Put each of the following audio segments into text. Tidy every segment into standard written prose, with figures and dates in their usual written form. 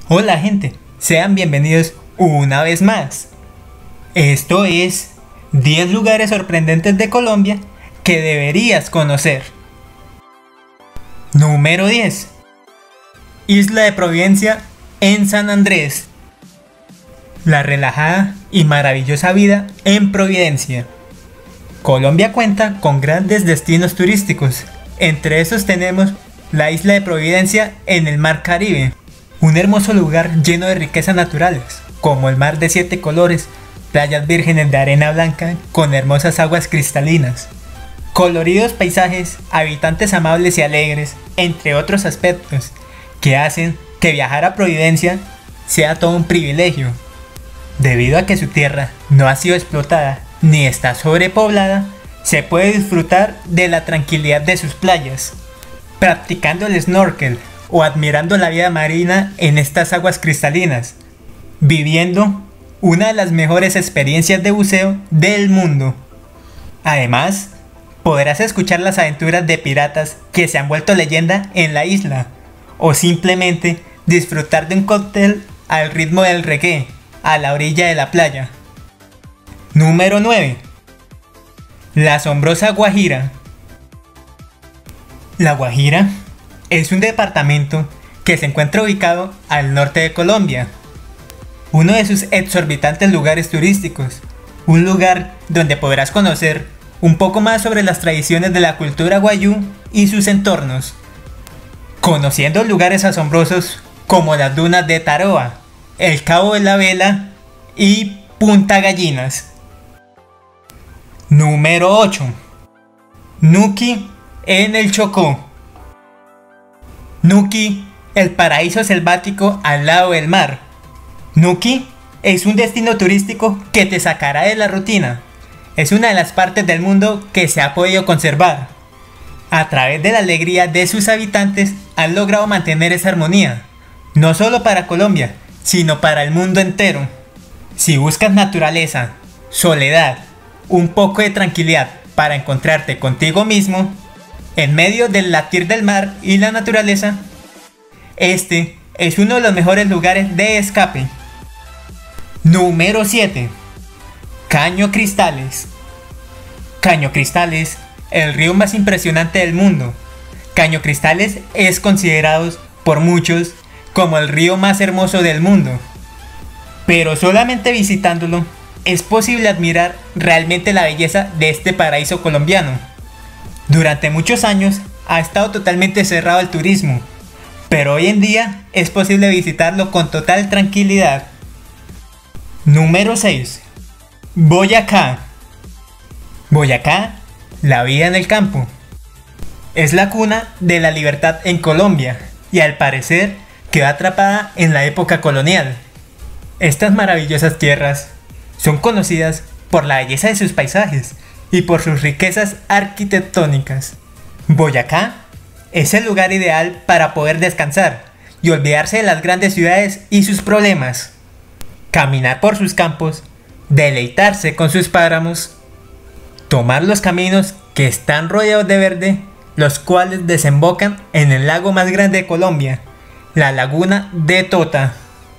Hola gente, sean bienvenidos una vez más. Esto es 10 lugares sorprendentes de Colombia que deberías conocer. Número 10. Isla de Providencia en San Andrés. La relajada y maravillosa vida en Providencia. Colombia cuenta con grandes destinos turísticos. Entre esos tenemos la isla de Providencia en el Mar Caribe. Un hermoso lugar lleno de riquezas naturales, como el mar de 7 colores, playas vírgenes de arena blanca con hermosas aguas cristalinas, coloridos paisajes, habitantes amables y alegres, entre otros aspectos, que hacen que viajar a Providencia sea todo un privilegio. Debido a que su tierra no ha sido explotada ni está sobrepoblada, se puede disfrutar de la tranquilidad de sus playas, practicando el snorkel o admirando la vida marina en estas aguas cristalinas, viviendo una de las mejores experiencias de buceo del mundo. Además, podrás escuchar las aventuras de piratas que se han vuelto leyenda en la isla, o simplemente disfrutar de un cóctel al ritmo del reggae a la orilla de la playa. Número 9. La asombrosa Guajira. La Guajira es un departamento que se encuentra ubicado al norte de Colombia, uno de sus exorbitantes lugares turísticos, un lugar donde podrás conocer un poco más sobre las tradiciones de la cultura guayú y sus entornos, conociendo lugares asombrosos como las dunas de Taroa, el Cabo de la Vela y Punta Gallinas. Número 8. Nuquí en el Chocó. Nuquí, el paraíso selvático al lado del mar. Nuquí es un destino turístico que te sacará de la rutina. Es una de las partes del mundo que se ha podido conservar. A través de la alegría de sus habitantes han logrado mantener esa armonía, no solo para Colombia, sino para el mundo entero. Si buscas naturaleza, soledad, un poco de tranquilidad para encontrarte contigo mismo, en medio del latir del mar y la naturaleza, este es uno de los mejores lugares de escape. Número 7. Caño Cristales. Caño Cristales, el río más impresionante del mundo. Caño Cristales es considerado por muchos como el río más hermoso del mundo. Pero solamente visitándolo es posible admirar realmente la belleza de este paraíso colombiano. Durante muchos años ha estado totalmente cerrado al turismo, pero hoy en día es posible visitarlo con total tranquilidad. Número 6. Boyacá. Boyacá, la vida en el campo. Es la cuna de la libertad en Colombia y al parecer quedó atrapada en la época colonial. Estas maravillosas tierras son conocidas por la belleza de sus paisajes y por sus riquezas arquitectónicas. Boyacá es el lugar ideal para poder descansar y olvidarse de las grandes ciudades y sus problemas. Caminar por sus campos, deleitarse con sus páramos, tomar los caminos que están rodeados de verde, los cuales desembocan en el lago más grande de Colombia, la Laguna de Tota.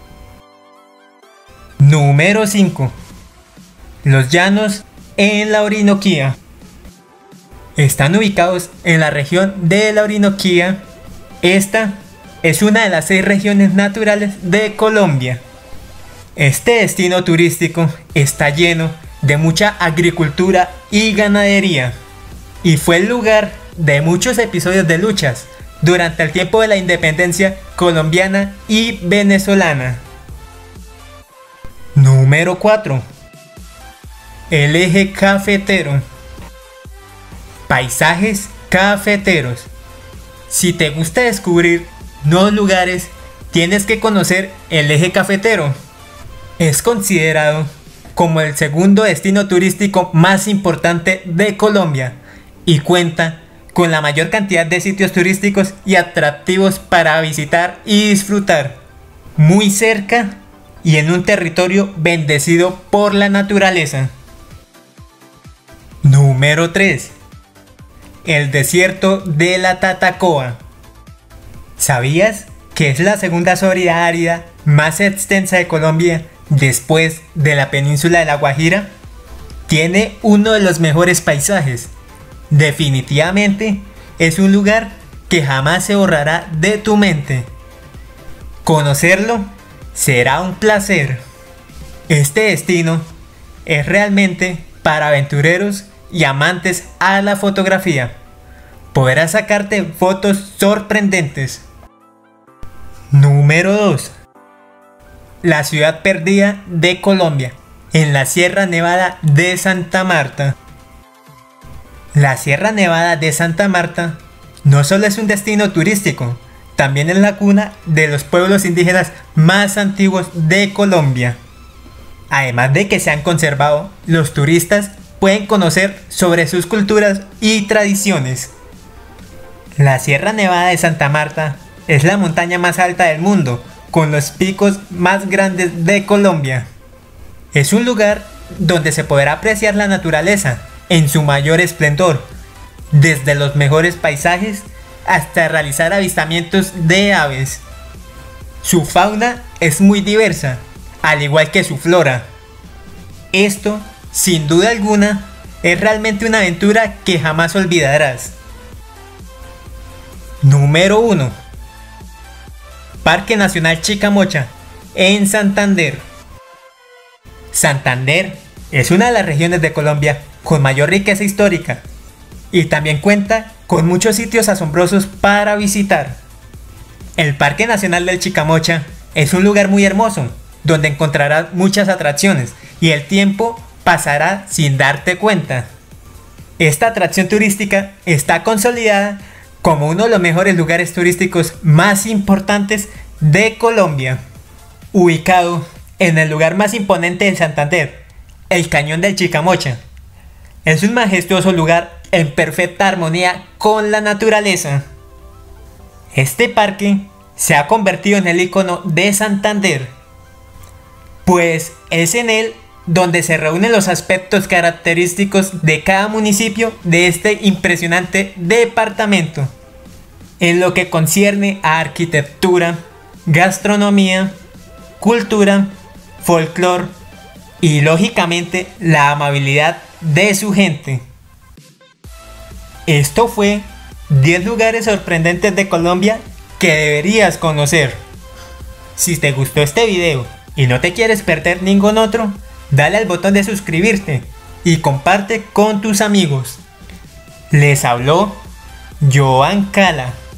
Número 5. Los llanos en la Orinoquía. Están ubicados en la región de la Orinoquía. Esta es una de las 6 regiones naturales de Colombia. Este destino turístico está lleno de mucha agricultura y ganadería, y fue el lugar de muchos episodios de luchas durante el tiempo de la independencia colombiana y venezolana. Número 4. El eje cafetero. Paisajes cafeteros. Si te gusta descubrir nuevos lugares, tienes que conocer el eje cafetero. Es considerado como el segundo destino turístico más importante de Colombia y cuenta con la mayor cantidad de sitios turísticos y atractivos para visitar y disfrutar, muy cerca y en un territorio bendecido por la naturaleza. Número 3. El desierto de la Tatacoa. ¿Sabías que que es la segunda zona árida más extensa de Colombia después de la península de La Guajira, tiene uno de los mejores paisajes. Definitivamente es un lugar que jamás se borrará de tu mente. Conocerlo será un placer. Este destino es realmente para aventureros y amantes a la fotografía. Podrás sacarte fotos sorprendentes. Número 2. La ciudad perdida de Colombia, en la Sierra Nevada de Santa Marta. La Sierra Nevada de Santa Marta no solo es un destino turístico, también es la cuna de los pueblos indígenas más antiguos de Colombia. Además de que se han conservado, los turistas pueden conocer sobre sus culturas y tradiciones. La Sierra Nevada de Santa Marta es la montaña más alta del mundo, con los picos más grandes de Colombia. Es un lugar donde se podrá apreciar la naturaleza en su mayor esplendor, desde los mejores paisajes hasta realizar avistamientos de aves. Su fauna es muy diversa, al igual que su flora. Esto, sin duda alguna, es realmente una aventura que jamás olvidarás. Número 1. Parque Nacional Chicamocha, en Santander. Santander es una de las regiones de Colombia con mayor riqueza histórica y también cuenta con muchos sitios asombrosos para visitar. El Parque Nacional del Chicamocha es un lugar muy hermoso, donde encontrarás muchas atracciones y el tiempo pasará sin darte cuenta. Esta atracción turística está consolidada como uno de los mejores lugares turísticos más importantes de Colombia. Ubicado en el lugar más imponente de Santander, el Cañón del Chicamocha. Es un majestuoso lugar en perfecta armonía con la naturaleza. Este parque se ha convertido en el icono de Santander, pues es en él donde se reúnen los aspectos característicos de cada municipio de este impresionante departamento, en lo que concierne a arquitectura, gastronomía, cultura, folclore y lógicamente la amabilidad de su gente. Esto fue 10 lugares sorprendentes de Colombia que deberías conocer. Si te gustó este video y no te quieres perder ningún otro, dale al botón de suscribirte y comparte con tus amigos. Les habló Joan Cala.